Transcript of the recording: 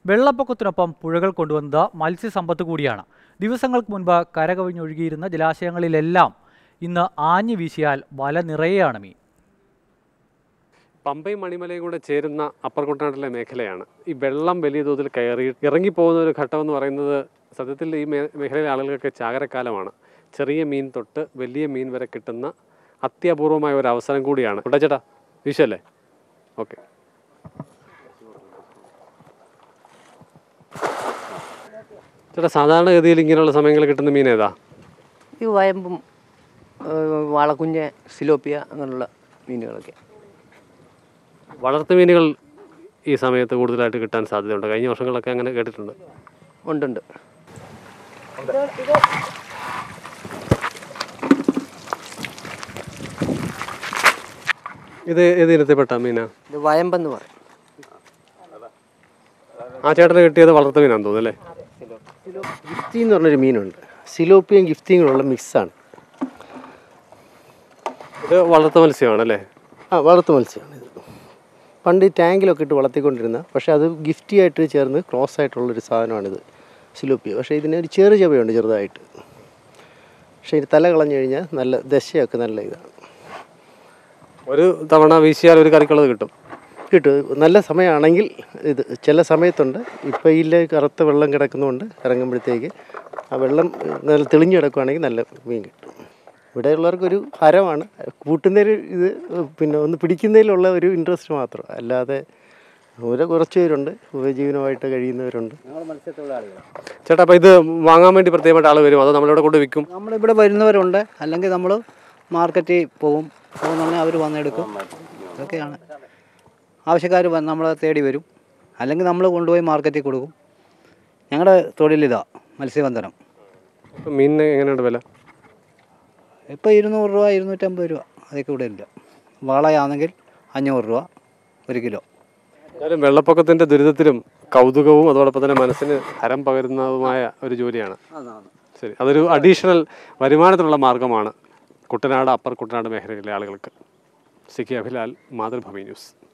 വെള്ളപ്പൊക്കത്തിനൊപ്പം പുഴകൾ കൊണ്ടുവന്നത് മത്സ്യസമ്പത്ത് കൂടിയാണ്. ദിവസങ്ങൾക്ക് മുൻപ് കരകവിഞ്ഞൊഴുകിയിരുന്ന ജലാശയങ്ങളിലെല്ലാം ഇന്ന് ആഞ്ഞു വീശിയാൽ വല നിറയെയാണ് മീൻ. പമ്പയും മണിമലയും കൂടെ ചേരുന്ന അപ്പർ കുട്ടനാട്ടിലെ മേഖലയാണ്. ഈ വെള്ളം വലിയ തോതിൽ കയറി ഇറങ്ങിപ്പോകുന്ന ഒരു ഘട്ടം എന്ന് പറയുന്നത് സത്യത്തിൽ ഈ മേഖലയിലെ ആളുകൾക്ക് ചാകരക്കാലമാണ്. ചെറിയ മീൻ തൊട്ട് വലിയ മീൻ വരെ കിട്ടുന്ന അത്യപൂർവമായ ഒരു അവസരം കൂടിയാണ്. ചേട്ടാ വീശല്ലേ? ഓക്കെ. ചേട്ടാ സാധാരണഗതിയിൽ ഇങ്ങനെയുള്ള സമയങ്ങളിൽ കിട്ടുന്ന മീൻ ഏതാ? ഈ വയമ്പും വാളക്കുഞ്ഞ്, സിലോപ്പിയ അങ്ങനെയുള്ള മീനുകളൊക്കെ. വളർത്തു മീനുകൾ ഈ സമയത്ത് കൂടുതലായിട്ട് കിട്ടാൻ സാധ്യതയുണ്ട്. കഴിഞ്ഞ വർഷങ്ങളൊക്കെ അങ്ങനെ കേട്ടിട്ടുണ്ട്. ഉണ്ട്. ഇത് ഏത് ഇനത്തിൽപ്പെട്ട മീനാ? ഇത് വയമ്പെന്ന് പറയും. ആ ചേട്ടന് കിട്ടിയത് വളർത്തു മീനാണെന്ന് തോന്നുന്നു അല്ലേ? ഗിഫ്റ്റി എന്ന് പറഞ്ഞൊരു മീനുണ്ട്. സിലോപ്പിയും ഗിഫ്റ്റിയും കൂടെയുള്ള മിക്സാണ്. ഇത് വളർത്തു മത്സ്യമാണല്ലേ? വളർത്തു മത്സ്യമാണ് ഇത്. പണ്ട് ഈ ടാങ്കിലൊക്കെ ഇട്ട് വളർത്തിക്കൊണ്ടിരുന്ന, പക്ഷേ അത് ഗിഫ്റ്റിയായിട്ട് ചേർന്ന് ക്രോസ് ആയിട്ടുള്ളൊരു സാധനമാണിത് സിലോപ്പിയ. പക്ഷേ ഇതിന് ഒരു ചെറുചവയുണ്ട് ചെറുതായിട്ട്. പക്ഷേ ഇത് തല കളഞ്ഞു കഴിഞ്ഞാൽ നല്ല ദശയൊക്കെ നല്ല ഇതാണ്. ഒരു തവണ വീശിയാൽ ഒരു കറിക്കുള്ളത് കിട്ടും. നല്ല സമയമാണെങ്കിൽ ഇത് ചില സമയത്തുണ്ട്. ഇപ്പോൾ ഇതിൽ കറുത്ത വെള്ളം കിടക്കുന്നതുകൊണ്ട് ഇറങ്ങുമ്പോഴത്തേക്ക് ആ വെള്ളം നല്ല തെളിഞ്ഞു കിടക്കുകയാണെങ്കിൽ നല്ല മീൻ കിട്ടും. ഇവിടെയുള്ളവർക്കൊരു ഹരമാണ് കൂട്ടുന്നതിൽ. ഇത് പിന്നെ ഒന്ന് പിടിക്കുന്നതിലുള്ള ഒരു ഇൻട്രസ്റ്റ് മാത്രം, അല്ലാതെ കുറച്ച് പേരുണ്ട് ഉപജീവനമായിട്ട് കഴിയുന്നവരുണ്ട്. ചേട്ടാ അപ്പോൾ ഇത് വാങ്ങാൻ വേണ്ടി പ്രത്യേകമായിട്ട് ആൾ വരും, അതോ നമ്മളിവിടെ കൊണ്ട് വിൽക്കും? നമ്മളിവിടെ വരുന്നവരുണ്ട്, അല്ലെങ്കിൽ നമ്മൾ മാർക്കറ്റിൽ പോകുന്നുണ്ടെങ്കിൽ അവർ വന്നെടുക്കും. ഇതൊക്കെയാണ് ആവശ്യക്കാർ നമ്മളെ തേടി വരും, അല്ലെങ്കിൽ നമ്മൾ കൊണ്ടുപോയി മാർക്കറ്റിൽ കൊടുക്കും. ഞങ്ങളുടെ തൊഴിലിതാ മത്സ്യബന്ധനം. മീനിന് എങ്ങനെയുണ്ട് വില? ഇപ്പോൾ 200 രൂപ, 250 രൂപ, അതൊക്കെ ഇവിടെ ഇല്ല. വാളയാണെങ്കിൽ 500 രൂപ 1 കിലോ. എന്തായാലും വെള്ളപ്പൊക്കത്തിൻ്റെ ദുരിതത്തിലും കൗതുകവും അതോടൊപ്പം തന്നെ മനസ്സിന് ഹരം പകരുന്നതുമായ ഒരു ജോലിയാണ്. ശരി, അതൊരു അഡീഷണൽ വരുമാനത്തിനുള്ള മാർഗമാണ് കുട്ടനാട്, അപ്പർ കുട്ടനാട് മേഖലയിലെ ആളുകൾക്ക്. സിക്കി അഭിലാൽ, മാതൃഭൂമി ന്യൂസ്.